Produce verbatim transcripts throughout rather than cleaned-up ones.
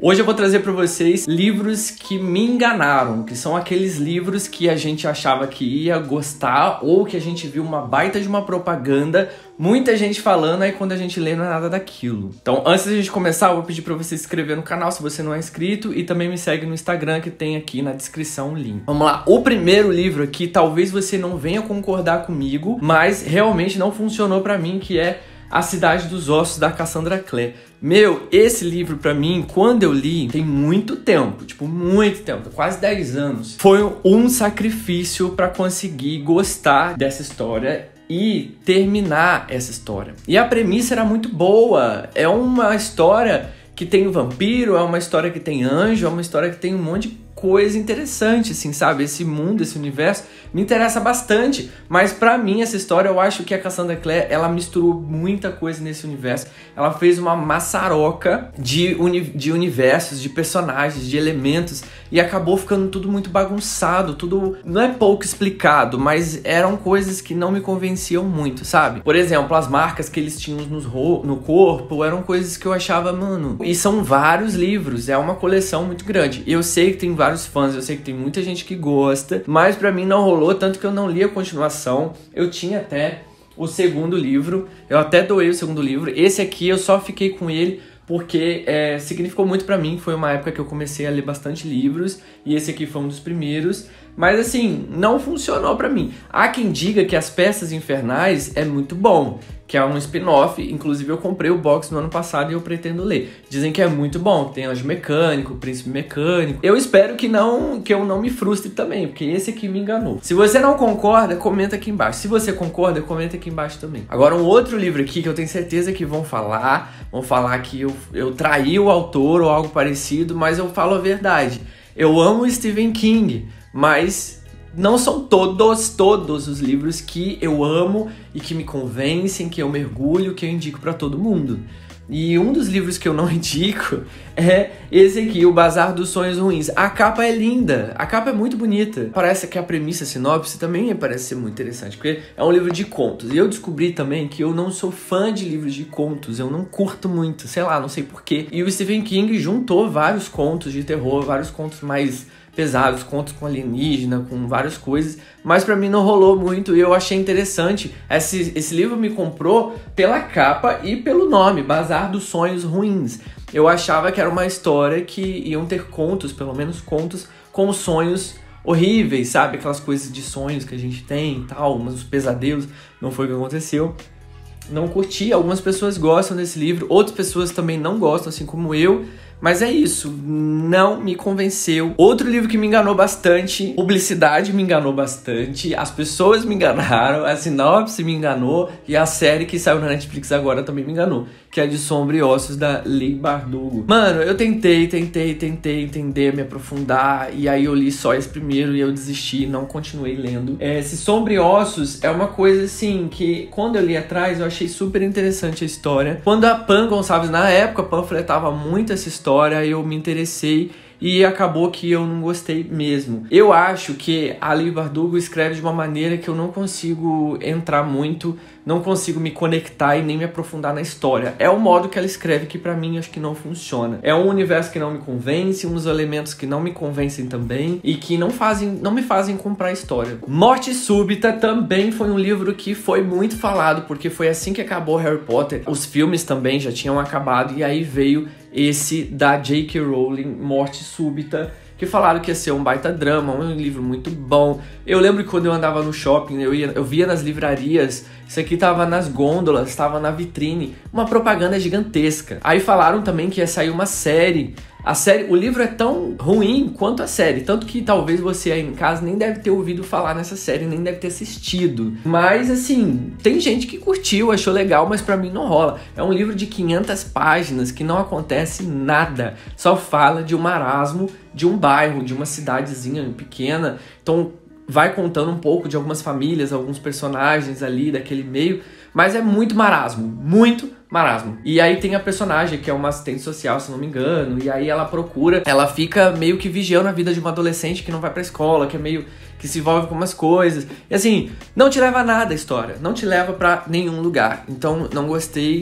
Hoje eu vou trazer para vocês livros que me enganaram, que são aqueles livros que a gente achava que ia gostar ou que a gente viu uma baita de uma propaganda, muita gente falando, aí quando a gente lê não é nada daquilo. Então, antes da gente começar, eu vou pedir para você se inscrever no canal se você não é inscrito e também me segue no Instagram que tem aqui na descrição o link. Vamos lá, o primeiro livro aqui, talvez você não venha concordar comigo, mas realmente não funcionou para mim, que é A Cidade dos Ossos, da Cassandra Clare. Meu, esse livro pra mim, quando eu li, tem muito tempo, tipo, muito tempo, quase dez anos. Foi um sacrifício pra conseguir gostar dessa história e terminar essa história. E a premissa era muito boa, é uma história que tem um vampiro, é uma história que tem anjo, é uma história que tem um monte de coisa interessante, assim, sabe? Esse mundo, esse universo me interessa bastante, mas pra mim essa história, eu acho que a Cassandra Clare, ela misturou muita coisa nesse universo. Ela fez uma maçaroca de, uni de universos, de personagens, de elementos, e acabou ficando tudo muito bagunçado, tudo não é pouco explicado, mas eram coisas que não me convenciam muito, sabe? Por exemplo, as marcas que eles tinham nos no corpo eram coisas que eu achava, mano, e são vários livros, é uma coleção muito grande. Eu sei que tem vários fãs, eu sei que tem muita gente que gosta, mas pra mim não rolou, tanto que eu não li a continuação. Eu tinha até o segundo livro, eu até doei o segundo livro. Esse aqui eu só fiquei com ele porque é, significou muito pra mim. Foi uma época que eu comecei a ler bastante livros e esse aqui foi um dos primeiros, mas assim, não funcionou pra mim. Há quem diga que As Peças Infernais é muito bom, que é um spin-off, inclusive eu comprei o box no ano passado e eu pretendo ler. Dizem que é muito bom, tem Anjo Mecânico, Príncipe Mecânico. Eu espero que não, que eu não me frustre também, porque esse aqui me enganou. Se você não concorda, comenta aqui embaixo. Se você concorda, comenta aqui embaixo também. Agora um outro livro aqui que eu tenho certeza que vão falar, vão falar que eu, eu traí o autor ou algo parecido, mas eu falo a verdade. Eu amo Stephen King, mas não são todos, todos os livros que eu amo e que me convencem, que eu mergulho, que eu indico pra todo mundo. E um dos livros que eu não indico é esse aqui, O Bazar dos Sonhos Ruins. A capa é linda, a capa é muito bonita. Parece que a premissa, a sinopse também parece ser muito interessante, porque é um livro de contos. E eu descobri também que eu não sou fã de livros de contos, eu não curto muito, sei lá, não sei porquê. E o Stephen King juntou vários contos de terror, vários contos mais pesados, contos com alienígena, com várias coisas, mas pra mim não rolou muito e eu achei interessante. Esse, esse livro me comprou pela capa e pelo nome, Bazar dos Sonhos Ruins. Eu achava que era uma história que iam ter contos, pelo menos contos, com sonhos horríveis, sabe? Aquelas coisas de sonhos que a gente tem e tal, uns pesadelos. Não foi o que aconteceu. Não curti, algumas pessoas gostam desse livro, outras pessoas também não gostam, assim como eu. Mas é isso, não me convenceu. Outro livro que me enganou bastante, publicidade me enganou bastante, as pessoas me enganaram, a sinopse me enganou e a série que saiu na Netflix agora também me enganou, que é de Sombra e Ossos, da Leigh Bardugo. Mano, eu tentei, tentei, tentei entender, me aprofundar, e aí eu li só esse primeiro e eu desisti, não continuei lendo. Esse Sombra e Ossos é uma coisa assim, que quando eu li atrás eu achei super interessante a história. Quando a Pan Gonçalves, na época, panfletava muito essa história, eu me interessei e acabou que eu não gostei mesmo. Eu acho que a Leigh Bardugo escreve de uma maneira que eu não consigo entrar muito, não consigo me conectar e nem me aprofundar na história. É o modo que ela escreve que pra mim acho que não funciona. É um universo que não me convence, uns elementos que não me convencem também e que não, fazem, não me fazem comprar a história. Morte Súbita também foi um livro que foi muito falado, porque foi assim que acabou Harry Potter. Os filmes também já tinham acabado e aí veio esse da J K Rowling, Morte Súbita, que falaram que ia ser um baita drama, um livro muito bom. Eu lembro que quando eu andava no shopping, eu, ia, eu via nas livrarias, isso aqui tava nas gôndolas, tava na vitrine, uma propaganda gigantesca. Aí falaram também que ia sair uma série. A série, o livro é tão ruim quanto a série, tanto que talvez você aí em casa nem deve ter ouvido falar nessa série, nem deve ter assistido. Mas assim, tem gente que curtiu, achou legal, mas pra mim não rola. É um livro de quinhentas páginas que não acontece nada, só fala de um marasmo de um bairro, de uma cidadezinha pequena. Então vai contando um pouco de algumas famílias, alguns personagens ali daquele meio, mas é muito marasmo, muito marasmo. E aí tem a personagem que é uma assistente social, se não me engano, e aí ela procura, ela fica meio que vigiando a vida de uma adolescente que não vai pra escola, que é meio que se envolve com umas coisas. E assim, não te leva a nada a história, não te leva pra nenhum lugar. Então não gostei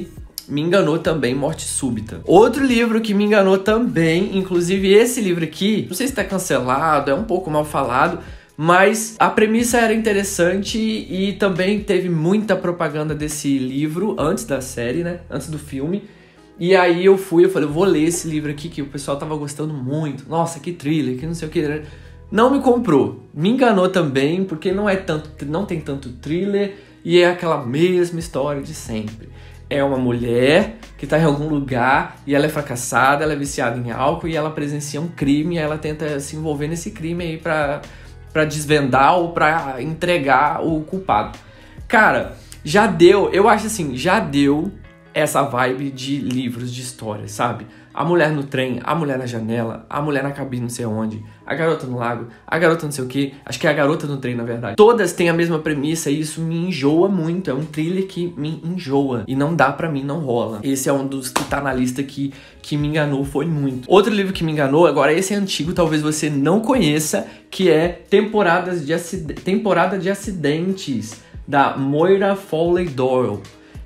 me enganou também Morte Súbita. Outro livro que me enganou também, inclusive esse livro aqui, não sei se tá cancelado, é um pouco mal falado, mas a premissa era interessante e também teve muita propaganda desse livro antes da série, né? Antes do filme. E aí eu fui, eu falei, eu vou ler esse livro aqui que o pessoal tava gostando muito. Nossa, que thriller, que não sei o que. Não me comprou. Me enganou também, porque não é tanto, não tem tanto thriller e é aquela mesma história de sempre. É uma mulher que tá em algum lugar e ela é fracassada, ela é viciada em álcool e ela presencia um crime e ela tenta se envolver nesse crime aí pra... pra desvendar ou pra entregar o culpado. Cara, já deu, eu acho assim, já deu essa vibe de livros de história, sabe? A mulher no trem, a mulher na janela, a mulher na cabine não sei onde, a garota no lago, a garota não sei o que, acho que é a garota no trem, na verdade. Todas têm a mesma premissa e isso me enjoa muito, é um thriller que me enjoa e não dá pra mim, não rola. Esse é um dos que tá na lista que, que me enganou, foi muito. Outro livro que me enganou, agora esse é antigo, talvez você não conheça, que é Temporadas de Acid... Temporada de Acidentes, da Moira Fowley Doyle.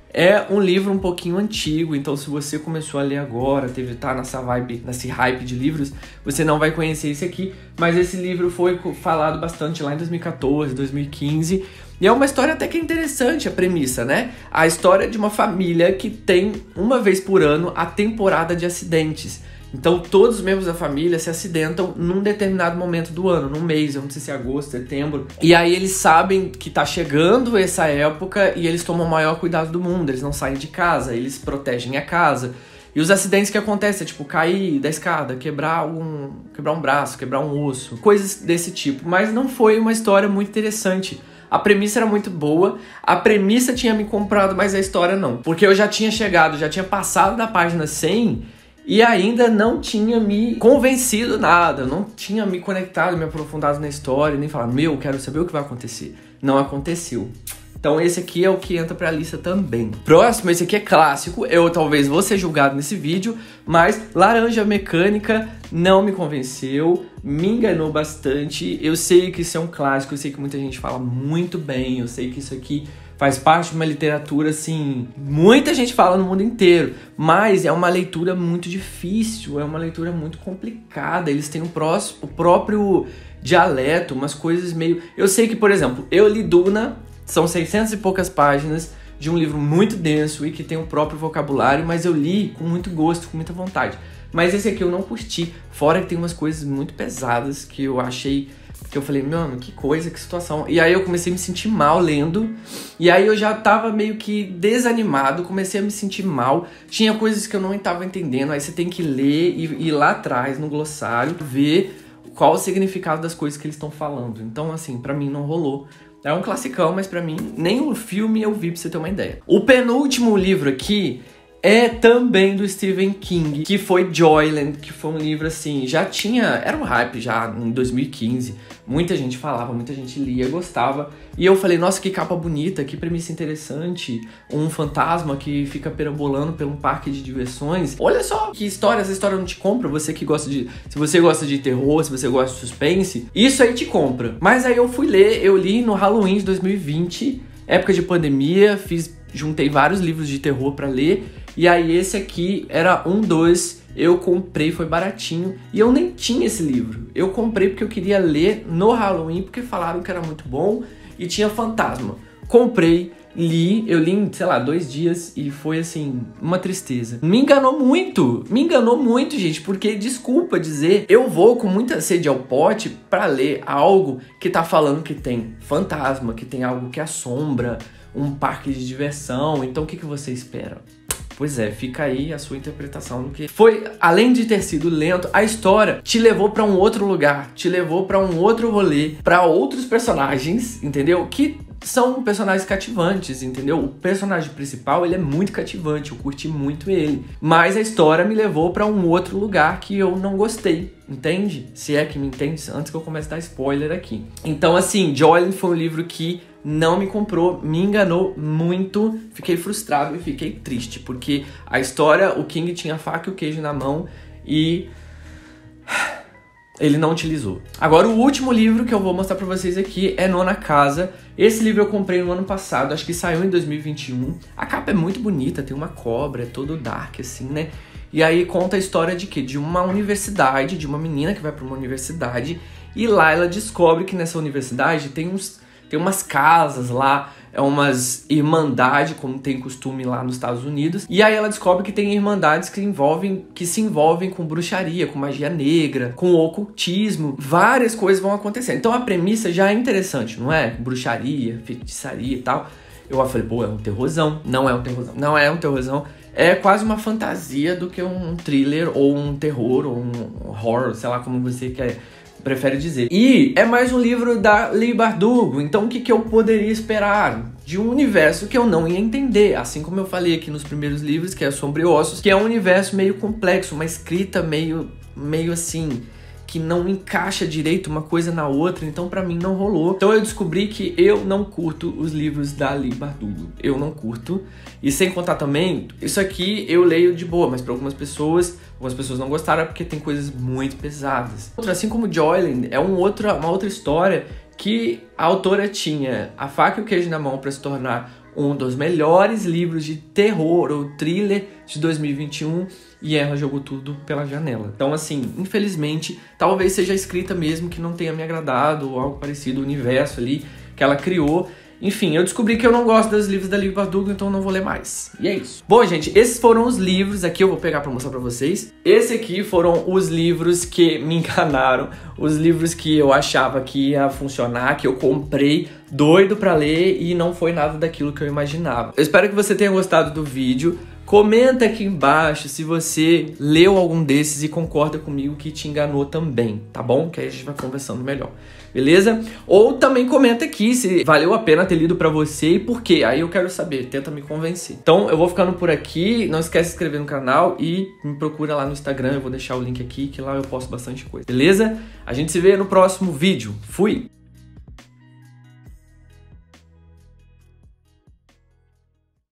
É um livro um pouquinho antigo, então se você começou a ler agora, teve tá nessa vibe, nesse hype de livros, você não vai conhecer esse aqui, mas esse livro foi falado bastante lá em dois mil e quatorze, dois mil e quinze, e é uma história até que interessante a premissa, né? A história de uma família que tem uma vez por ano a temporada de acidentes. Então todos os membros da família se acidentam num determinado momento do ano, num mês, eu não sei se é agosto, setembro. E aí eles sabem que tá chegando essa época e eles tomam o maior cuidado do mundo, eles não saem de casa, eles protegem a casa. E os acidentes que acontecem é tipo cair da escada, quebrar um, quebrar um braço, quebrar um osso, coisas desse tipo. Mas não foi uma história muito interessante. A premissa era muito boa, a premissa tinha me comprado, mas a história não. Porque eu já tinha chegado, já tinha passado da página cem... e ainda não tinha me convencido nada, não tinha me conectado, me aprofundado na história, nem falado, meu, quero saber o que vai acontecer. Não aconteceu. Então esse aqui é o que entra pra lista também. Próximo, esse aqui é clássico, eu talvez vou ser julgado nesse vídeo, mas Laranja Mecânica não me convenceu, me enganou bastante. Eu sei que isso é um clássico, eu sei que muita gente fala muito bem, eu sei que isso aqui faz parte de uma literatura, assim, muita gente fala no mundo inteiro, mas é uma leitura muito difícil, é uma leitura muito complicada, eles têm o, próximo, o próprio dialeto, umas coisas meio... Eu sei que, por exemplo, eu li Duna, são seiscentas e poucas páginas de um livro muito denso e que tem o próprio vocabulário, mas eu li com muito gosto, com muita vontade. Mas esse aqui eu não curti, fora que tem umas coisas muito pesadas que eu achei... que eu falei, mano, que coisa, que situação. E aí eu comecei a me sentir mal lendo. E aí eu já tava meio que desanimado, comecei a me sentir mal. Tinha coisas que eu não estava entendendo. Aí você tem que ler e ir lá atrás no glossário, ver qual o significado das coisas que eles estão falando. Então, assim, pra mim não rolou. É um classicão, mas pra mim nem o filme eu vi, pra você ter uma ideia. O penúltimo livro aqui é também do Stephen King, que foi Joyland, que foi um livro assim, já tinha, era um hype já em dois mil e quinze, muita gente falava, muita gente lia, gostava, e eu falei, nossa, que capa bonita, que premissa interessante, um fantasma que fica perambulando por um parque de diversões, olha só que história, essa história não te compra, você que gosta de, se você gosta de terror, se você gosta de suspense, isso aí te compra. Mas aí eu fui ler, eu li no Halloween de dois mil e vinte, época de pandemia, fiz, juntei vários livros de terror pra ler, e aí esse aqui era um dos, eu comprei, foi baratinho, e eu nem tinha esse livro. Eu comprei porque eu queria ler no Halloween, porque falaram que era muito bom, e tinha fantasma. Comprei, li, eu li em, sei lá, dois dias, e foi assim, uma tristeza. Me enganou muito, me enganou muito, gente, porque, desculpa dizer, eu vou com muita sede ao pote pra ler algo que tá falando que tem fantasma, que tem algo que assombra, um parque de diversão, então o que, que você espera? Pois é, fica aí a sua interpretação do que foi, além de ter sido lento, a história te levou pra um outro lugar, te levou pra um outro rolê, pra outros personagens, entendeu? Que são personagens cativantes, entendeu? O personagem principal, ele é muito cativante, eu curti muito ele, mas a história me levou pra um outro lugar que eu não gostei, entende? Se é que me entende, antes que eu comece a dar spoiler aqui. Então, assim, Joyland foi um livro que não me comprou, me enganou muito, fiquei frustrado e fiquei triste, porque a história, o King tinha a faca e o queijo na mão e ele não utilizou. Agora, o último livro que eu vou mostrar pra vocês aqui é Nona Casa. Esse livro eu comprei no ano passado, acho que saiu em dois mil e vinte e um. A capa é muito bonita, tem uma cobra, é todo dark assim, né? E aí conta a história de quê? De uma universidade, de uma menina que vai pra uma universidade e lá ela descobre que nessa universidade tem, uns, tem umas casas lá, é umas irmandades, como tem costume lá nos Estados Unidos. E aí ela descobre que tem irmandades que, envolvem, que se envolvem com bruxaria, com magia negra, com ocultismo. Várias coisas vão acontecer. Então a premissa já é interessante, não é? Bruxaria, feitiçaria e tal. Eu falei, pô, é um terrorzão. Não é um terrorzão. Não é um terrorzão. É quase uma fantasia do que um thriller ou um terror ou um horror, sei lá como você quer, prefere dizer. E é mais um livro da Leigh Bardugo, então o que, que eu poderia esperar? De um universo que eu não ia entender, assim como eu falei aqui nos primeiros livros, que é Sombriossos, que é um universo meio complexo, uma escrita meio, meio assim, que não encaixa direito uma coisa na outra, então pra mim não rolou. Então eu descobri que eu não curto os livros da Leigh Bardugo, eu não curto. E sem contar também, isso aqui eu leio de boa, mas pra algumas pessoas, algumas pessoas não gostaram porque tem coisas muito pesadas. Assim como Joyland, é um outra, uma outra história que a autora tinha a faca e o queijo na mão para se tornar um dos melhores livros de terror ou thriller de dois mil e vinte e um e ela jogou tudo pela janela. Então assim, infelizmente, talvez seja a escrita mesmo que não tenha me agradado ou algo parecido, o universo ali que ela criou. Enfim, eu descobri que eu não gosto dos livros da Leigh Bardugo, então não vou ler mais. E é isso. Bom, gente, esses foram os livros aqui, eu vou pegar pra mostrar pra vocês. Esse aqui foram os livros que me enganaram, os livros que eu achava que ia funcionar, que eu comprei doido pra ler e não foi nada daquilo que eu imaginava. Eu espero que você tenha gostado do vídeo. Comenta aqui embaixo se você leu algum desses e concorda comigo que te enganou também, tá bom? Que aí a gente vai conversando melhor, beleza? Ou também comenta aqui se valeu a pena ter lido pra você e por quê. Aí eu quero saber, tenta me convencer. Então eu vou ficando por aqui, não esquece de se inscrever no canal e me procura lá no Instagram, eu vou deixar o link aqui que lá eu posto bastante coisa, beleza? A gente se vê no próximo vídeo. Fui!